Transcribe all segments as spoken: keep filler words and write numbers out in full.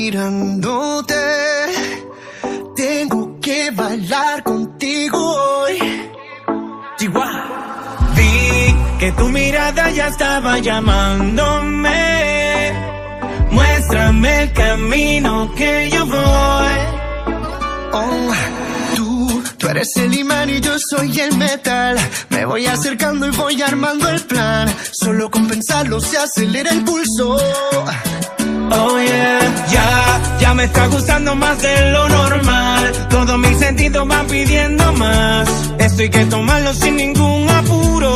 mirándote. Tengo que bailar contigo hoy. Chihuahua. Vi que tu mirada ya estaba llamándome. Muéstrame el camino que yo voy. Oh, tú, tú eres el imán y yo soy el metal. Me voy acercando y voy armando el plan. Solo con pensarlo se acelera el pulso. Oh yeah, ya, ya me está gustando más de lo normal. Todos mis sentidos van pidiendo más. Esto hay que tomarlo sin ningún apuro.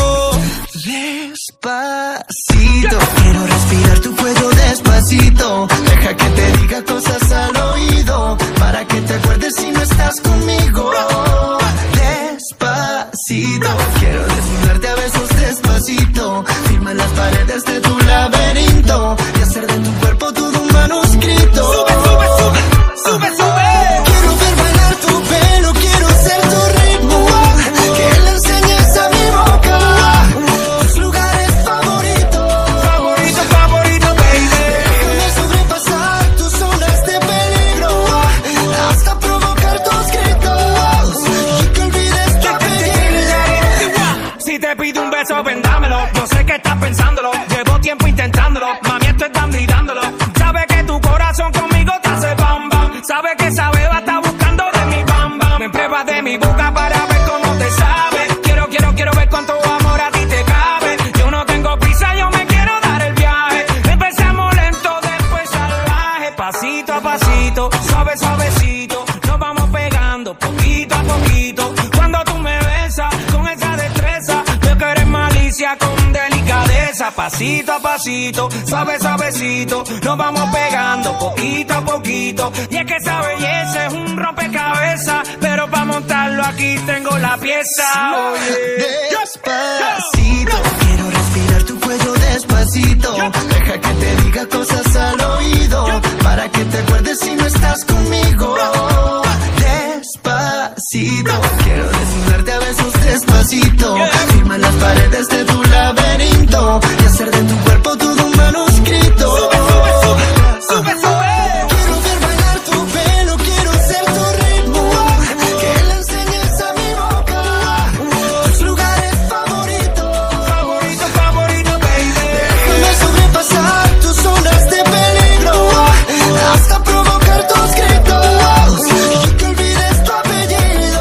Despacito, quiero respirar tu cuello despacito. Deja que te diga cosas al oído, para que te acuerdes si no estás conmigo. Despacito, quiero desnudarte a besos despacito. Firma las paredes de tu laberinto y hacer de tu cuerpo todo un manuscrito. Sube, sube, sube, sube, sube. Quiero ver bailar tu pelo, quiero ser tu ritmo. Que le enseñes a mi boca tus lugares favoritos. Favorito, favorito, baby. Déjame sobrepasar tus zonas de peligro hasta provocar tus gritos y que olvides tu apellido. Si te pido un beso, vendámelo. Yo sé que estás pensándolo. Llevo tiempo intentándolo. Mami, esto están gritándolo. Sabe que tu corazón conmigo te hace bam bam. Sabe que esa beba está buscando de mi bam bam. Me pruebas de mi boca para ver cómo te sabe. Quiero, quiero, quiero ver cuánto amor a ti te cabe. Yo no tengo prisa, yo me quiero dar el viaje. Empezamos lento, después salvaje. Pasito a pasito, suave, suavecito. Nos vamos pegando poquito a poquito. Cuando tú me besas con esa destreza, veo que eres malicia con delicadeza. Pasito a pasito, suave, suavecito. Nos vamos pegando poquito a poquito. Y es que esa belleza es un rompecabezas, pero para montarlo aquí tengo la pieza. Oye. Despacito, quiero respirar tu cuello despacito. Deja que te diga cosas al oído, para que te acuerdes si no estás conmigo. Despacito, quiero desnudarte a besos despacito. Firma las paredes de tu laberinto y hacer de tu cuerpo todo un manuscrito. Sube, sube, sube, sube, sube. Quiero ver bailar tu pelo, quiero ser tu ritmo. Que le enseñes a mi boca tus lugares favoritos. Favorito, favorito, baby. Déjame sobrepasar tus zonas de peligro hasta provocar tus gritos y que olvides tu apellido.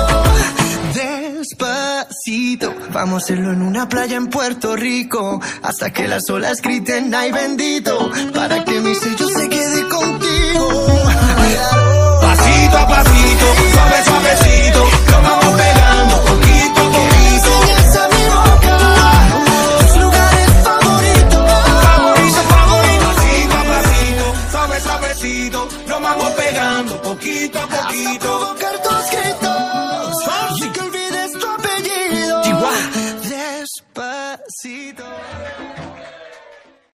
Despacito, vamos a hacerlo en una playa en Puerto Rico, hasta que las olas griten ay bendito, para que mi sello se quede contigo. Pasito a pasito, suave, suavecito. Nos vamos pegando poquito a poquito. Enseñas a mi boca tus lugares favoritos. Favorito, favorito. Pasito a pasito, suave, suavecito. Nos vamos pegando poquito a Hasta poquito. provocar tus gritos y que olvides tu apellido. Chihuahua. Despacito.